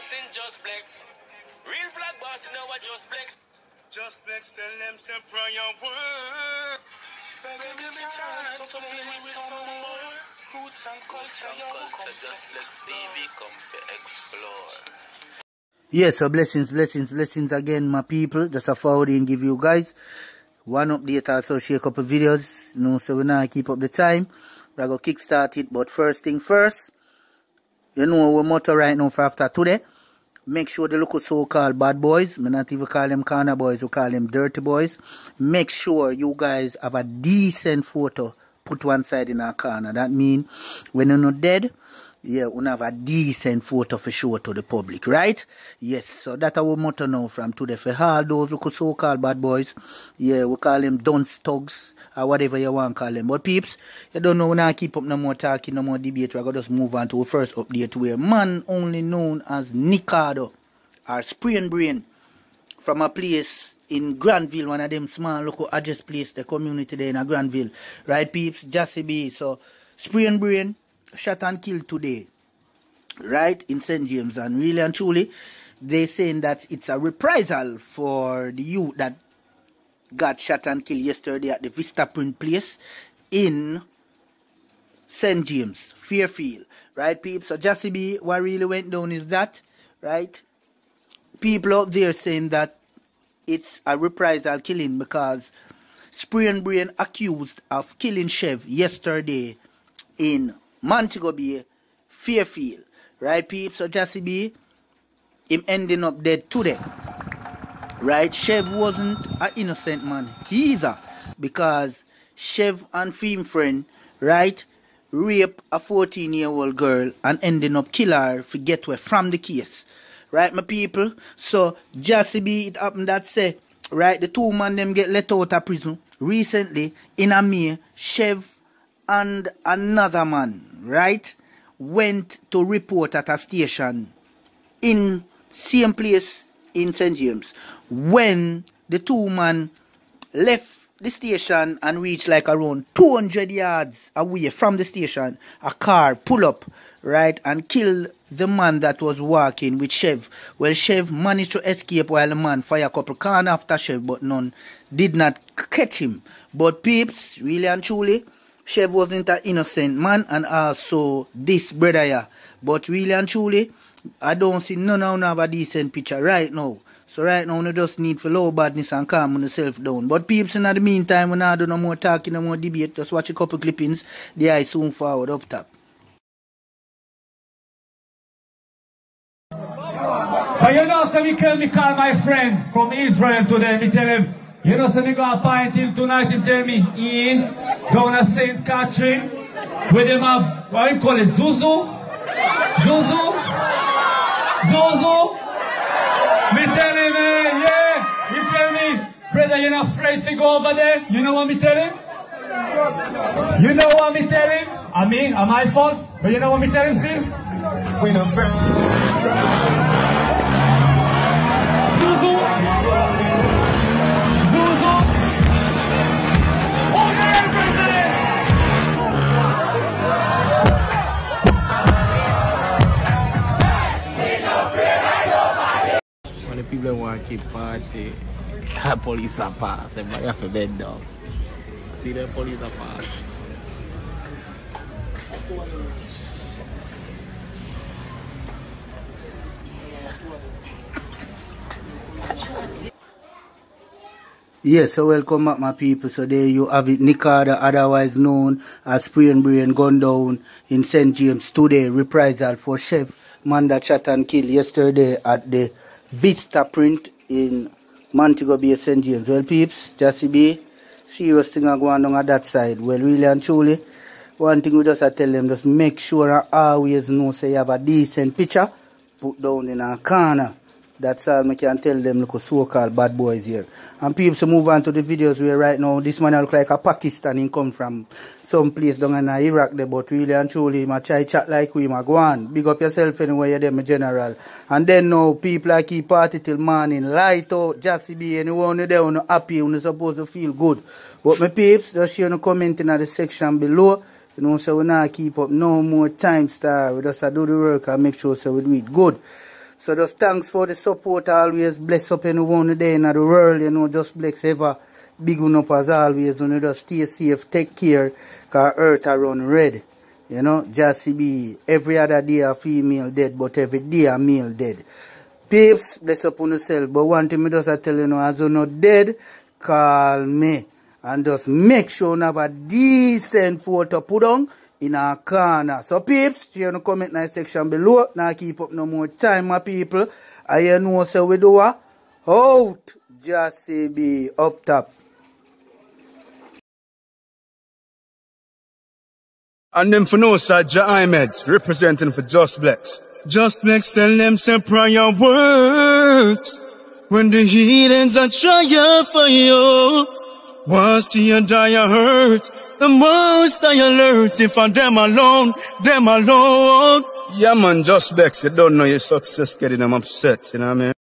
bossing just flex. Real flag boss, now I just flex. Just flex, tell them say prior work. Baby, give me chance, so play with some more. Roots and culture, just let Stevie come to explore. Yes, so blessings again, my people. Just a forward and give you guys one update, also share a couple videos. You know, so we now keep up the time. We're going to kickstart it, but first thing first, you know our motto right now for after today. Make sure the local so-called bad boys, we not even call them corner boys, we call them dirty boys. Make sure you guys have a decent photo put one side in our corner. That means when you're not dead, yeah, we have a decent photo for show to the public, right? Yes, so that's our motto now from today. For all those local so-called bad boys, yeah, we call them dunce thugs or whatever you want to call them. But peeps, you don't know, we not keep up no more talking, no more debate. We're going to just move on to our first update where man only known as Nicardo or Sprain Brain from a place in Granville, one of them small local address place, the community there in Granville. Right, peeps? Jassy B. So, Sprain Brain shot and killed today, right, in St. James. And really and truly, they saying that it's a reprisal for the youth that got shot and killed yesterday at the Vista Print place in St. James, Fairfield. Right, people? So, Jassy B, what really went down is that, right, people out there saying that it's a reprisal killing because Sprain Brain accused of killing Chev yesterday in Montego Bay, Fairfield. Right, peeps? So, Jassy B, him ending up dead today. Right? Chev wasn't an innocent man either, because Chev and film friend, right, rape a 14-year-old girl and ending up kill her for get away from the case. Right, my people? So, Jassy B, it happened that say, right, the two man them get let out of prison recently in a May. Chev and another man, right, went to report at a station in same place in St. James. When the two man left the station and reached like around 200 yards away from the station, a car pull up, right, and kill the man that was walking with Chev. Well, Chev managed to escape while the man fired a couple can after Chev, but none did not catch him. But peeps, really and truly, Chev wasn't an innocent man, and also this brother here. But really and truly, I don't see none of them have a decent picture right now. So right now, we just need for low badness and calm yourself down. But peeps, in the meantime, we not do no more talking, no more debate. Just watch a couple clippings. The eye soon forward up top. But you know, so me call my friend from Israel today. Me tell him, you know, so me go a party till tonight. He tell me, Ian, down at St. Catherine, where them have, what you call it, Zuzu? Me tell him, yeah, he tell me, brother, you're not afraid to go over there. You know what me tell him? You know what me tell him? I mean, am I fault? But you know what me tell him, sis? We no friends. Zuzu! Oh, man, president! When the people want to keep party, the police are pass. Everybody have to bend down. See the police are pass. Yes, so welcome back, my people. So there you have it, Nicardo, otherwise known as Sprain Brain, gone down in St. James today. Reprisal for Chev man that shot and killed yesterday at the Vista Print in Montego Bay, St. James. Well, peeps, Jassy B, serious thing are going on that side. Well, really and truly, one thing we just tell them, just make sure and always know say you have a decent picture put down in a corner. That's all I can tell them, look, so-called bad boys here. And people, so move on to the videos where right now, this man look like a Pakistani, come from some place down in Iraq there, but really and truly, my try chat like we, my go on. Big up yourself anyway, you're there, my general. And then now, people like keep party till morning, light out, Jassy B, anyone there, you're happy, you're supposed to feel good. But my peeps, just share no comment in the section below. You know, so we not keep up no more time, star. We just do the work and make sure so we do it good. So just thanks for the support. Always bless up anyone there in the world, you know. Just bless ever. Big one up as always. You know, just stay safe, take care, because earth are run red. You know, just be every other day a female dead, but every day a male dead. Peeps, bless up on yourself. But one thing I just tell you now, as you're not dead, call me. And just make sure you have a decent photo put on in a corner. So peeps, share in the comment in the section below. Now keep up no more time, my people. I know so we do a out. Just be up top. And them for no side, Ahmeds, representing for Just Blex. Just Blex tell them say prayer works. When the heathens are trying for you, once you die you hurt, the most I alert. If I'm them alone, them alone. Yeah man, Just Blex, you don't know your success getting them upset, you know what I mean?